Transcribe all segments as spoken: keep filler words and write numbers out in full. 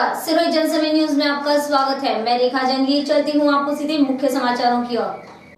नमस्कार, सिरोही जनसमय न्यूज में आपका स्वागत है। मैं रेखा जंगली चलती हूँ आपको सीधे मुख्य समाचारों की ओर।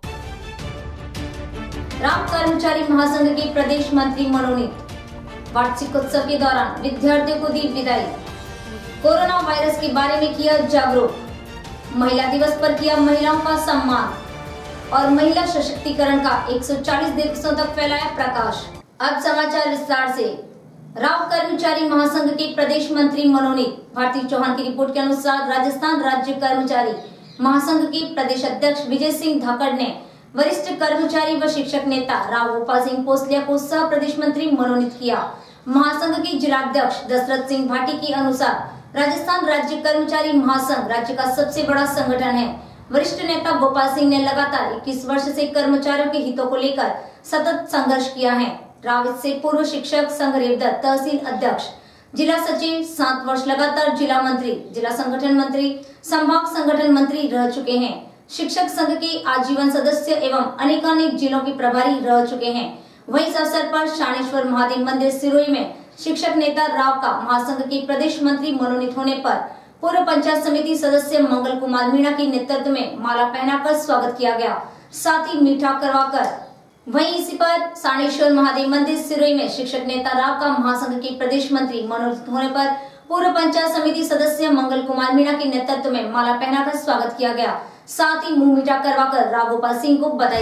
राम कर्मचारी महासंघ के प्रदेश मंत्री मनोनीत। वार्षिक उत्सव के दौरान विद्यार्थियों को दी विदाई। कोरोना वायरस के बारे में किया जागरूक। महिला दिवस पर किया महिलाओं का सम्मान और महिला सशक्तिकरण का एक सौ चालीस दिवसों तक फैलाया प्रकाश। अब समाचार विस्तार से। राव कर्मचारी महासंघ के प्रदेश मंत्री मनोनीत। भारती चौहान की रिपोर्ट के अनुसार राजस्थान राज्य कर्मचारी महासंघ के प्रदेश अध्यक्ष विजय सिंह धाकड़ ने वरिष्ठ कर्मचारी व शिक्षक नेता राव गोपाल सिंह पोसलिया को सह प्रदेश मंत्री मनोनीत किया। महासंघ के जिलाध्यक्ष दशरथ सिंह भाटी के अनुसार राजस्थान राज्य कर्मचारी महासंघ राज्य का सबसे बड़ा संगठन है। वरिष्ठ नेता गोपाल सिंह ने लगातार इक्कीस वर्ष से कर्मचारियों के हितों को लेकर सतत संघर्ष किया है। राव इससे पूर्व शिक्षक संघ रेवदत्त तहसील अध्यक्ष, जिला सचिव, सात वर्ष लगातार जिला मंत्री, जिला संगठन मंत्री, संभाग संगठन मंत्री रह चुके हैं। शिक्षक संघ के आजीवन सदस्य एवं अनेकानेक जिलों के प्रभारी रह चुके हैं। वहीं इस अवसर पर शानेश्वर महादेव मंदिर सिरोही में शिक्षक नेता राव का महासंघ के प्रदेश मंत्री मनोनीत होने पर पूर्व पंचायत समिति सदस्य मंगल कुमार मीणा के नेतृत्व में माला पहनाकर स्वागत किया गया, साथ ही मीठा करवाकर। वहीं इसी पर शानेश्वर महादेव मंदिर सिरोही में शिक्षक नेता राव का महासंघ के प्रदेश मंत्री मनोनीत होने पर पूर्व पंचायत समिति सदस्य मंगल कुमार मीणा के नेतृत्व में माला पहनाकर स्वागत किया गया, साथ ही मुंह मीठा करवाकर राव गोपाल सिंह को बधाई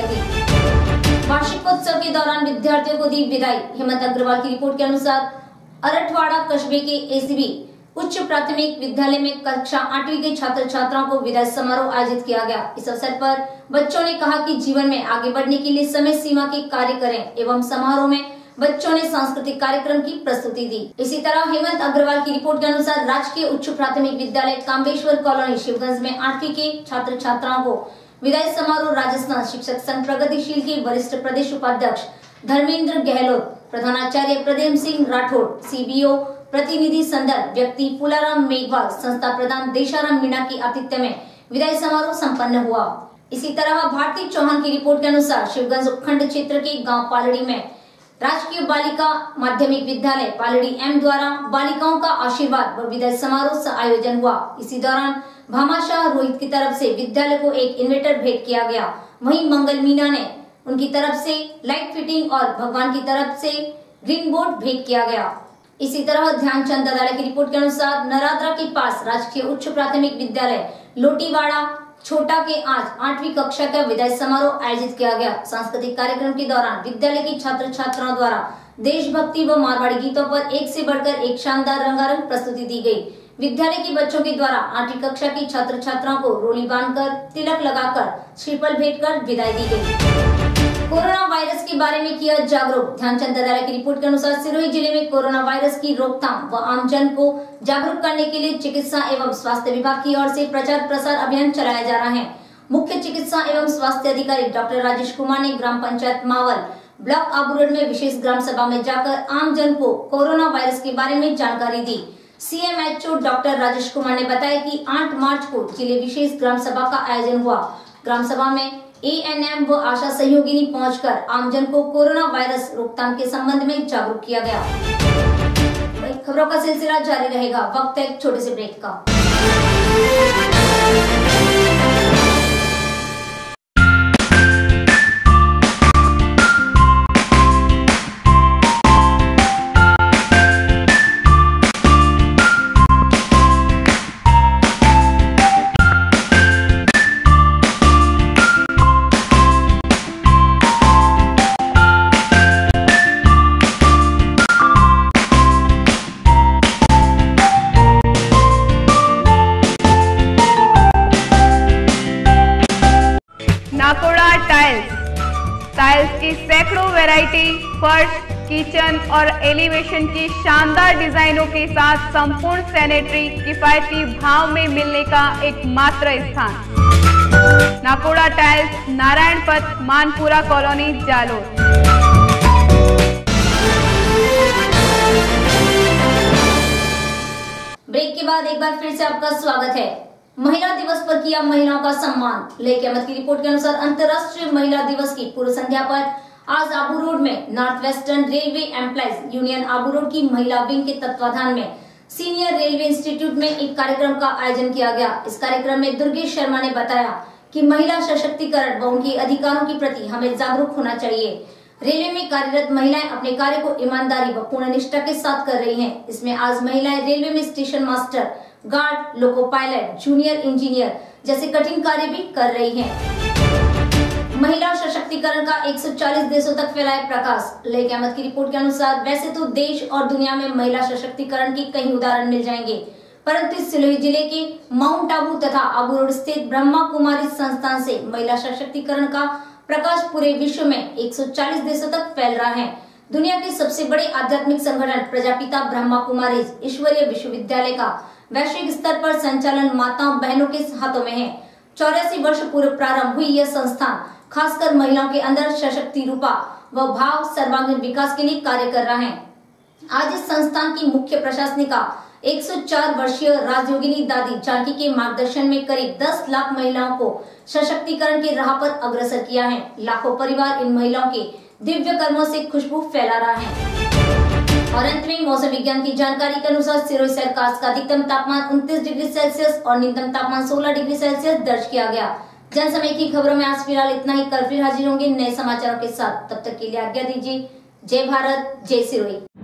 दी। वार्षिकोत्सव के दौरान विद्यार्थियों को दी विदाई। हेमंत अग्रवाल की रिपोर्ट के अनुसार अरठवाड़ा कस्बे के एसीबी उच्च प्राथमिक विद्यालय में कक्षा आठवीं के छात्र छात्राओं को विदाई समारोह आयोजित किया गया। इस अवसर पर बच्चों ने कहा कि जीवन में आगे बढ़ने के लिए समय सीमा के कार्य करें एवं समारोह में बच्चों ने सांस्कृतिक कार्यक्रम की प्रस्तुति दी। इसी तरह हेमंत अग्रवाल की रिपोर्ट के अनुसार राजकीय उच्च प्राथमिक विद्यालय काम्बेश्वर कॉलोनी शिवगंज में आठवीं के छात्र छात्राओं को विदाई समारोह राजस्थान शिक्षक संघ प्रगतिशील के वरिष्ठ प्रदेश उपाध्यक्ष धर्मेंद्र गहलोत, प्रधानाचार्य प्रदेम सिंह राठौड़, सीबीओ प्रतिनिधि संदर्भ व्यक्ति फूलाराम मेघवाल, संस्था प्रधान देशाराम मीणा की आतिथ्य में विदाई समारोह संपन्न हुआ। इसी तरह भारती चौहान की रिपोर्ट के अनुसार शिवगंज उपखंड क्षेत्र के गांव पालड़ी में राजकीय बालिका माध्यमिक विद्यालय पालड़ी एम द्वारा बालिकाओं का आशीर्वाद व विदाई समारोह का आयोजन हुआ। इसी दौरान भामाशाह रोहित की तरफ से विद्यालय को एक इन्वर्टर भेंट किया गया। वहीं मंगल मीणा ने उनकी तरफ से लाइट फिटिंग और भगवान की तरफ से ग्रीन बोर्ड भेंट किया गया। इसी तरह ध्यानचंद ददाला की रिपोर्ट के अनुसार नराद्रा के पास राजकीय उच्च प्राथमिक विद्यालय लोटीवाड़ा छोटा के आज आठवीं कक्षा का विदाई समारोह आयोजित किया गया। सांस्कृतिक कार्यक्रम के दौरान विद्यालय की छात्र छात्राओं द्वारा देशभक्ति व मारवाड़ी गीतों पर एक से बढ़कर एक शानदार रंगारंग प्रस्तुति दी गई। विद्यालय के बच्चों के द्वारा आठवीं कक्षा की छात्र छात्राओं को रोली बांधकर, तिलक लगाकर, श्रीफल भेंट कर विदाई दी गई। कोरोना वायरस के बारे में किया जागरूक। ध्यानचंद ददाला की रिपोर्ट के अनुसार सिरोही जिले में कोरोना वायरस की रोकथाम व आमजन को जागरूक करने के लिए चिकित्सा एवं स्वास्थ्य विभाग की ओर से प्रचार प्रसार अभियान चलाया जा रहा है। मुख्य चिकित्सा एवं स्वास्थ्य अधिकारी डॉक्टर राजेश कुमार ने ग्राम पंचायत मावल ब्लॉक आबू रोड में विशेष ग्राम सभा में जाकर आमजन को कोरोना वायरस के बारे में जानकारी दी। सीएमएचओ डॉक्टर राजेश कुमार ने बताया कि आठ मार्च को जिले विशेष ग्राम सभा का आयोजन हुआ। ग्राम सभा में एएनएम व आशा सहयोगिनी पहुंचकर आमजन को कोरोना वायरस रोकथाम के संबंध में जागरूक किया गया। खबरों का सिलसिला जारी रहेगा। वक्त है एक छोटे से ब्रेक का। नाकोड़ा टाइल्स टाइल्स की सैकड़ों वैरायटी, फर्श, किचन और एलिवेशन की शानदार डिजाइनों के साथ संपूर्ण सैनिटरी किफायती भाव में मिलने का एकमात्र स्थान नाकोड़ा टाइल्स, नारायण पथ, मानपुरा कॉलोनी, जालोर। ब्रेक के बाद एक बार फिर से आपका स्वागत है। महिला दिवस पर किया महिलाओं का सम्मान। लेक अहमद की रिपोर्ट के अनुसार अंतर्राष्ट्रीय महिला दिवस की पूर्व संध्या पर आज आबू रोड में North Western Railway Employees Union Abu Road की महिला विंग के तत्वाधान में सीनियर रेलवे इंस्टीट्यूट में एक कार्यक्रम का आयोजन किया गया। इस कार्यक्रम में दुर्गेश शर्मा ने बताया कि महिला सशक्तिकरण व उनके अधिकारों के प्रति हमें जागरूक होना चाहिए। रेलवे में कार्यरत महिलाएं अपने कार्य को ईमानदारी व पूर्ण निष्ठा के साथ कर रही हैं। इसमें आज महिलाएं रेलवे में station master, guard, loco pilot, junior engineer जैसे कठिन कार्य भी कर रही हैं। महिला सशक्तिकरण का एक सौ चालीस देशों तक फैलाए प्रकाश। लेक अहमद की रिपोर्ट के अनुसार वैसे तो देश और दुनिया में महिला सशक्तिकरण के कई उदाहरण मिल जाएंगे, परंतु सिरोही जिले के माउंट आबू तथा आबू रोड स्थित ब्रह्मा कुमारी संस्थान से महिला सशक्तिकरण का प्रकाश पूरे विश्व में एक सौ चालीस देशों तक फैल रहा है। दुनिया के सबसे बड़े आध्यात्मिक संगठन प्रजापिता ब्रह्मा कुमारी ईश्वरीय विश्वविद्यालय का वैश्विक स्तर पर संचालन माताओं बहनों के हाथों में है। चौरासी वर्ष पूर्व प्रारंभ हुई यह संस्थान खासकर महिलाओं के अंदर सशक्ति रूपा व भाव सर्वांगीण विकास के लिए कार्य कर रहा है। आज इस संस्थान की मुख्य प्रशासनिका एक सौ चार वर्षीय राजयोगिनी दादी जानकी के मार्गदर्शन में करीब दस लाख महिलाओं को सशक्तिकरण की राह पर अग्रसर किया है। लाखों परिवार इन महिलाओं के दिव्य कर्मों से खुशबू फैला रहा है। और अंत में मौसम विज्ञान की जानकारी के अनुसार सिरोही शहर का अधिकतम तापमान उनतीस डिग्री सेल्सियस और न्यूनतम तापमान सोलह डिग्री सेल्सियस दर्ज किया गया। जन समय की खबरों में आज फिलहाल इतना ही। कल फिर हाजिर होंगे नए समाचारों के साथ। तब तक के लिए आज्ञा दीजिए। जय भारत, जय सिरोही।